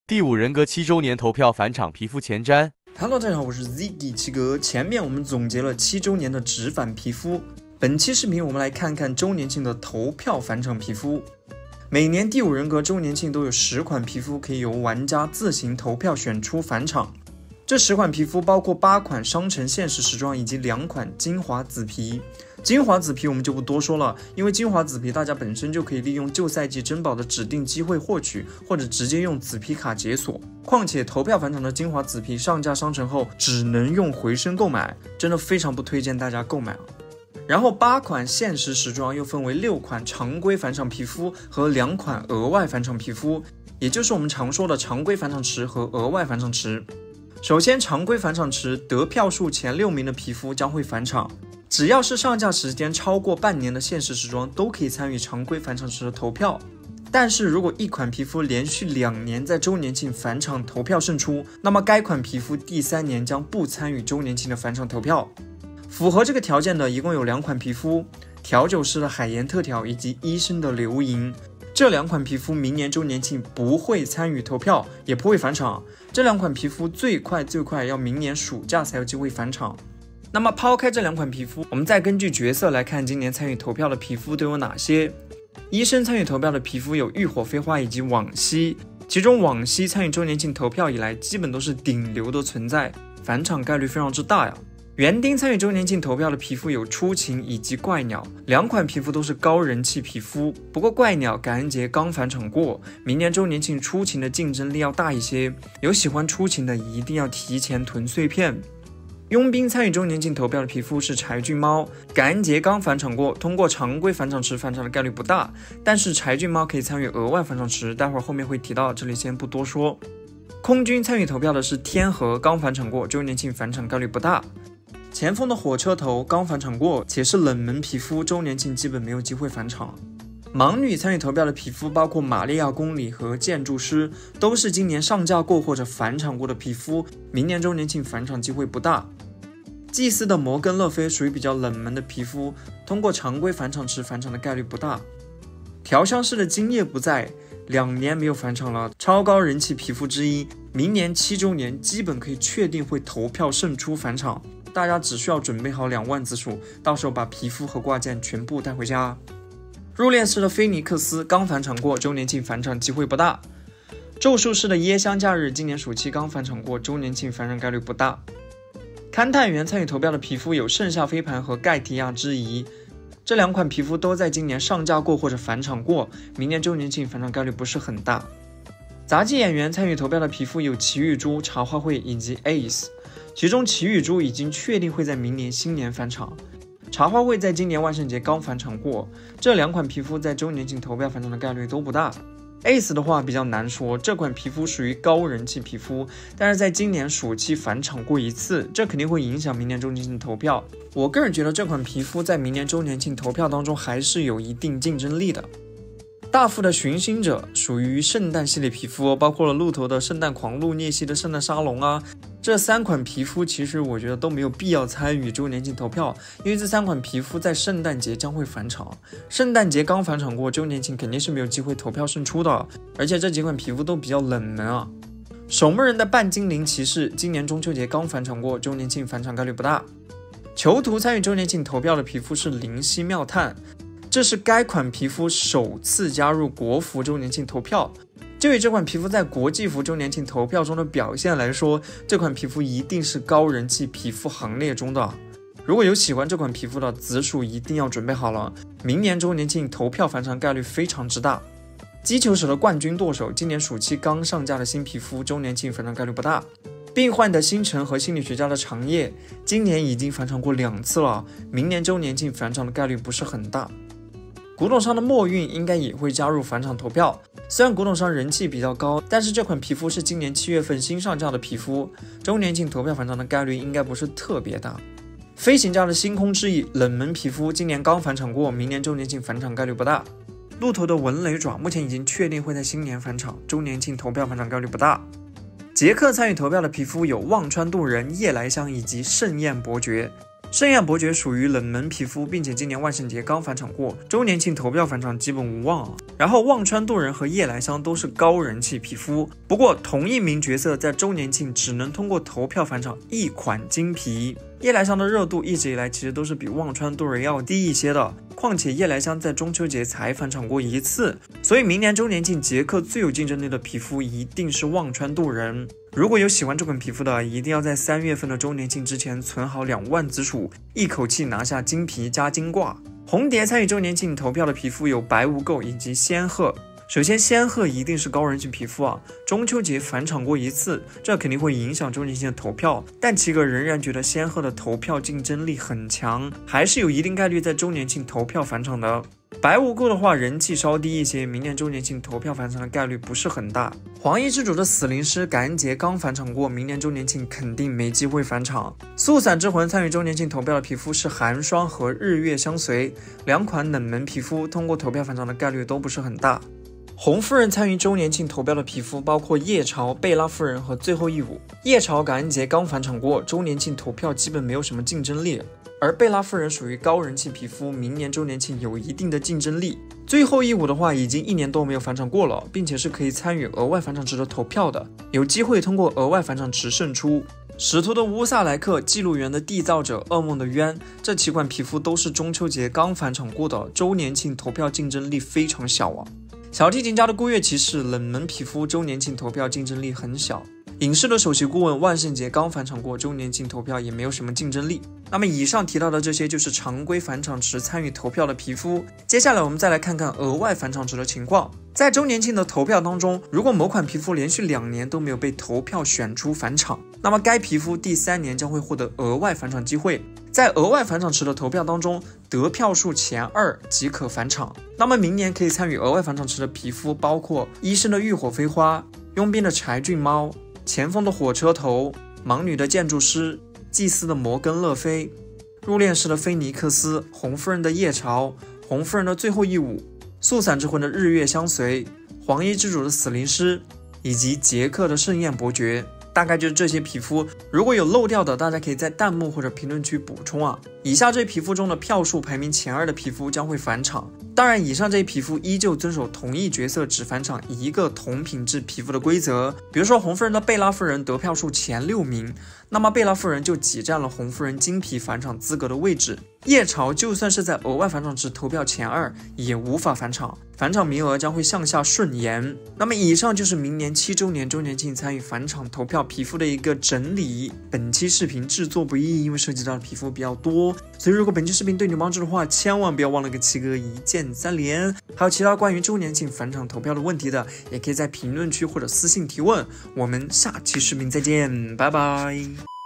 第五人格7周年投票返场皮肤前瞻。 Hello， 大家好，我是 Ziggy 七哥。前面我们总结了7周年的直返皮肤，本期视频我们来看看周年庆的投票返场皮肤。每年第五人格周年庆都有10款皮肤可以由玩家自行投票选出返场。这10款皮肤包括8款商城限时时装以及2款精华紫皮。精华紫皮我们就不多说了，因为精华紫皮大家本身就可以利用旧赛季珍宝的指定机会获取，或者直接用紫皮卡解锁。况且投票返场的精华紫皮上架商城后只能用回声购买，真的非常不推荐大家购买啊。然后8款限时时装又分为6款常规返场皮肤和2款额外返场皮肤，也就是我们常说的常规返场池和额外返场池。首先，常规返场池得票数前6名的皮肤将会返场，只要是上架时间超过半年的限时时装都可以参与常规返场池的投票。但是如果一款皮肤连续2年在周年庆返场投票胜出，那么该款皮肤第3年将不参与周年庆的返场投票。符合这个条件的一共有2款皮肤，调酒师的海盐特调以及医生的流萤。这2款皮肤明年周年庆不会参与投票，也不会返场。这2款皮肤最快要明年暑假才有机会返场。那么抛开这2款皮肤，我们再根据角色来看今年参与投票的皮肤都有哪些。医生参与投票的皮肤有浴火飞花以及往昔，其中往昔参与周年庆投票以来基本都是顶流的存在，返场概率非常之大呀。园丁参与周年庆投票的皮肤有初晴以及怪鸟，2款皮肤都是高人气皮肤。不过怪鸟感恩节刚返场过，明年周年庆初晴的竞争力要大一些，有喜欢初晴的一定要提前囤碎片。佣兵参与周年庆投票的皮肤是柴郡猫，感恩节刚返场过，通过常规返场池返场的概率不大，但是柴郡猫可以参与额外返场池，待会儿后面会提到，这里先不多说。空军参与投票的是天河，刚返场过，周年庆返场概率不大。前锋的火车头刚返场过，且是冷门皮肤，周年庆基本没有机会返场。盲女参与投票的皮肤包括玛利亚公理和建筑师，都是今年上架过或者返场过的皮肤，明年周年庆返场机会不大。祭司的摩根勒菲属于比较冷门的皮肤，通过常规返场池返场的概率不大。调香师的今夜不在，2年没有返场了，超高人气皮肤之一，明年7周年基本可以确定会投票胜出返场，大家只需要准备好2万紫薯，到时候把皮肤和挂件全部带回家。入殓师的菲尼克斯刚返场过，周年庆返场机会不大。咒术师的椰香假日今年暑期刚返场过，周年庆返场概率不大。勘探员参与投票的皮肤有盛夏飞盘和盖提亚之遗，这2款皮肤都在今年上架过或者返场过，明年周年庆返场概率不是很大。杂技演员参与投票的皮肤有奇遇珠、茶话会以及 Ace， 其中奇遇珠已经确定会在明年新年返场，茶花会在今年万圣节刚返场过，这2款皮肤在周年庆投票返场的概率都不大。Ace 的话比较难说，这款皮肤属于高人气皮肤，但是在今年暑期返场过1次，这肯定会影响明年周年庆的投票。我个人觉得这款皮肤在明年周年庆投票当中还是有一定竞争力的。大副的寻星者属于圣诞系列皮肤，包括了鹿头的圣诞狂鹿、聂西的圣诞沙龙啊，这3款皮肤其实我觉得都没有必要参与周年庆投票，因为这3款皮肤在圣诞节将会返场，圣诞节刚返场过，周年庆肯定是没有机会投票胜出的，而且这几款皮肤都比较冷门啊。守墓人的半精灵骑士今年中秋节刚返场过，周年庆返场概率不大。囚徒参与周年庆投票的皮肤是灵犀妙探，这是该款皮肤首次加入国服周年庆投票，就以这款皮肤在国际服周年庆投票中的表现来说，这款皮肤一定是高人气皮肤行列中的。如果有喜欢这款皮肤的紫薯一定要准备好了，明年周年庆投票返场概率非常之大。击球手的冠军舵手今年暑期刚上架的新皮肤，周年庆返场概率不大。病患的星辰和心理学家的长夜今年已经返场过2次了，明年周年庆返场的概率不是很大。古董商的墨韵应该也会加入返场投票，虽然古董商人气比较高，但是这款皮肤是今年7月份新上架的皮肤，周年庆投票返场的概率应该不是特别大。飞行家的星空之翼冷门皮肤今年刚返场过，明年周年庆返场概率不大。鹿头的纹雷爪目前已经确定会在新年返场，周年庆投票返场概率不大。杰克参与投票的皮肤有忘川渡人、夜来香以及盛宴伯爵， 盛彦伯爵属于冷门皮肤，并且今年万圣节刚返场过，周年庆投票返场基本无望啊。然后望川渡人和夜来香都是高人气皮肤，不过同一名角色在周年庆只能通过投票返场一款金皮。夜来香的热度一直以来其实都是比望川渡人要低一些的，况且夜来香在中秋节才返场过一次，所以明年周年庆捷克最有竞争力的皮肤一定是望川渡人。如果有喜欢这款皮肤的，一定要在3月份的周年庆之前存好2万紫薯，一口气拿下金皮加金挂。红蝶参与周年庆投票的皮肤有白无垢以及仙鹤。首先，仙鹤一定是高人气皮肤啊，中秋节返场过一次，这肯定会影响周年庆的投票。但奇哥仍然觉得仙鹤的投票竞争力很强，还是有一定概率在周年庆投票返场的。白无垢的话人气稍低一些，明年周年庆投票返场的概率不是很大。黄衣之主的死灵师感恩节刚返场过，明年周年庆肯定没机会返场。速散之魂参与周年庆投票的皮肤是寒霜和日月相随，两款冷门皮肤通过投票返场的概率都不是很大。红夫人参与周年庆投标的皮肤包括夜潮、贝拉夫人和最后一舞。夜潮感恩节刚返场过，周年庆投票基本没有什么竞争力，而贝拉夫人属于高人气皮肤，明年周年庆有一定的竞争力。最后一舞的话已经1年多没有返场过了，并且是可以参与额外返场值的投票的，有机会通过额外返场值胜出。使徒的乌萨莱克、记录员的缔造者、噩梦的渊，这几款皮肤都是中秋节刚返场过的，周年庆投票竞争力非常小啊。小提琴家的孤月骑士冷门皮肤，周年庆投票竞争力很小。影视的首席顾问万圣节刚返场过，周年庆投票也没有什么竞争力。那么以上提到的这些就是常规返场值参与投票的皮肤。接下来我们再来看看额外返场值的情况。在周年庆的投票当中，如果某款皮肤连续2年都没有被投票选出返场，那么该皮肤第3年将会获得额外返场机会。在额外返场池的投票当中，得票数前2即可返场。那么明年可以参与额外返场池的皮肤包括医生的浴火飞花、佣兵的柴郡猫、前锋的火车头、盲女的建筑师、祭司的摩根勒菲、入殓师的菲尼克斯、红夫人的夜潮、红夫人的最后一舞、速散之魂的日月相随、黄衣之主的死灵师以及捷克的盛宴伯爵。大概就是这些皮肤，如果有漏掉的，大家可以在弹幕或者评论区补充啊。以下这些皮肤中的票数排名前2的皮肤将会返场。当然，以上这些皮肤依旧遵守同一角色只返场一个同品质皮肤的规则。比如说红夫人的贝拉夫人得票数前6名，那么贝拉夫人就挤占了红夫人金皮返场资格的位置。夜潮就算是在额外返场值投票前2，也无法返场，返场名额将会向下顺延。那么以上就是明年7周年周年庆参与返场投票皮肤的一个整理。本期视频制作不易，因为涉及到的皮肤比较多，所以如果本期视频对你有帮助的话，千万不要忘了给七哥一键3连。还有其他关于周年庆返场投票的问题的，也可以在评论区或者私信提问。我们下期视频再见，拜拜。